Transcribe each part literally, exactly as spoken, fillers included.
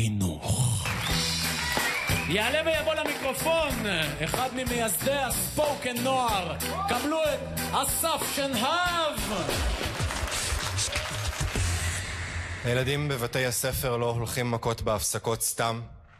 חינוך. יעלה ויבוא למיקרופון אחד ממייסדי הספוקן נוער. קבלו את אסף שנהב. הילדים בבתי הספר לא הולכים מכות בהפסקות סתם.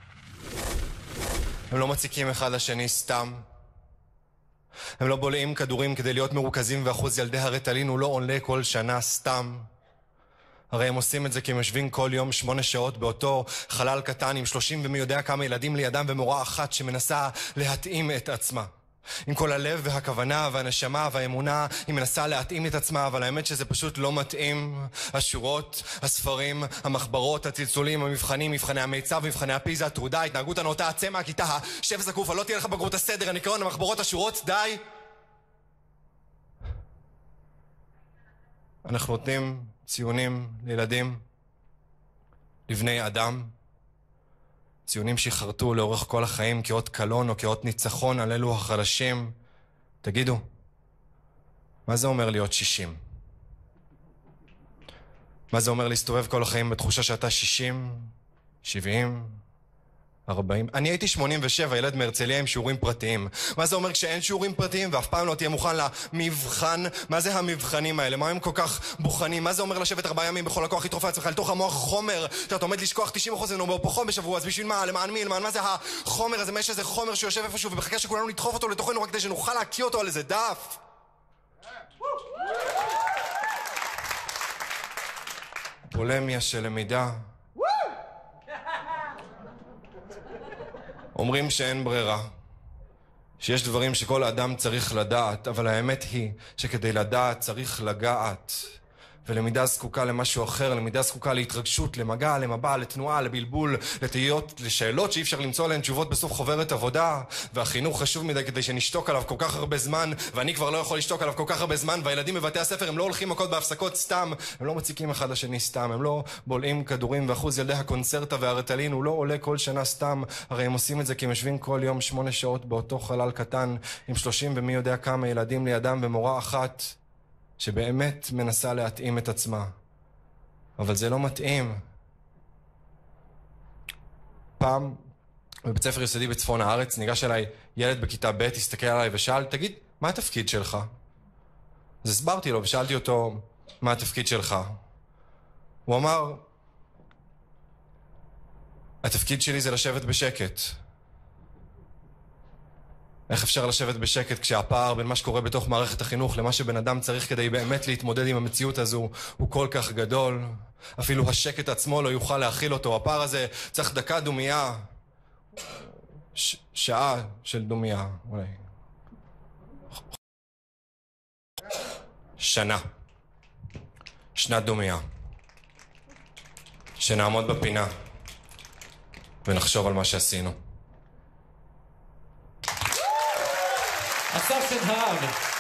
הם לא מציקים אחד לשני סתם. הם לא בולעים כדורים כדי להיות מרוכזים, ואחוז ילדי הרטלין הוא לא עולה כל שנה סתם. הרי הם עושים את זה כי הם יושבים כל יום שמונה שעות באותו חלל קטן עם שלושים ומי יודע כמה ילדים לידם ומורה אחת שמנסה להתאים את עצמה. עם כל הלב והכוונה והנשמה והאמונה היא מנסה להתאים את עצמה, אבל האמת שזה פשוט לא מתאים. השורות, הספרים, המחברות, הצלצולים, המבחנים, מבחני המיצב, מבחני הפיזה, התעודה, התנהגות הנאותה, הצא מהכיתה, שב זקוף, לא תהיה לך בגרות הסדר, הניקיון, המחברות, השורות, די. אנחנו נותנים ציונים לילדים, לבני אדם, ציונים שיחרטו לאורך כל החיים כאות קלון או כאות ניצחון על אלו החלשים. תגידו, מה זה אומר להיות שישים? מה זה אומר להסתובב כל החיים בתחושה שאתה שישים, שבעים, ארבעים? אני הייתי שמונים ושבע, ילד מהרצליה עם שיעורים פרטיים. מה זה אומר כשאין שיעורים פרטיים ואף פעם לא תהיה מוכן למבחן? מה זה המבחנים האלה? מה הם כל כך בוחנים? מה זה אומר לשבת ארבעה ימים בכל הכוח לתרוף לעצמך לתוך המוח חומר? אתה עומד לשכוח תשעים אחוז ממנו פחות בשבוע, אז בשביל מה? למען מי? למען מה זה החומר הזה? מה יש איזה חומר שיושב איפשהו ומחכה שכולנו נדחוף אותו לתוכנו רק כדי שנוכל להקיא אותו על איזה דף? פולמיה של למידה. אומרים שאין ברירה, שיש דברים שכל אדם צריך לדעת, אבל האמת היא שכדי לדעת צריך לגעת. ולמידה זקוקה למשהו אחר, למידה זקוקה להתרגשות, למגע, למבע, לתנועה, לבלבול, לתהיות, לשאלות שאי אפשר למצוא להן תשובות בסוף חוברת עבודה. והחינוך חשוב מדי כדי שנשתוק עליו כל כך הרבה זמן, ואני כבר לא יכול לשתוק עליו כל כך הרבה זמן, והילדים בבתי הספר הם לא הולכים מכות בהפסקות סתם, הם לא מציקים אחד לשני סתם, הם לא בולעים כדורים, ואחוז ילדי הקונצרטה והרטלין הוא לא עולה כל שנה סתם. הרי הם עושים את זה כי הם יושבים כל יום שמונה שעות באותו חלל קטן עם שלושים ומי יודע כמה ילדים לידם ומורה אחת שבאמת מנסה להתאים את עצמה. אבל זה לא מתאים. פעם, בבית ספר יסודי בצפון הארץ, ניגש אליי ילד בכיתה ב', הסתכל עליי ושאל, תגיד, מה התפקיד שלך? אז הסברתי לו ושאלתי אותו, מה התפקיד שלך? הוא אמר, התפקיד שלי זה לשבת בשקט. איך אפשר לשבת בשקט כשהפער בין מה שקורה בתוך מערכת החינוך למה שבן אדם צריך כדי באמת להתמודד עם המציאות הזו הוא כל כך גדול? אפילו השקט עצמו לא יוכל להכיל אותו. הפער הזה צריך דקה דומייה, ש- שעה של דומייה, אולי שנה, שנת דומייה, שנעמוד בפינה ונחשוב על מה שעשינו. אסף שנהב.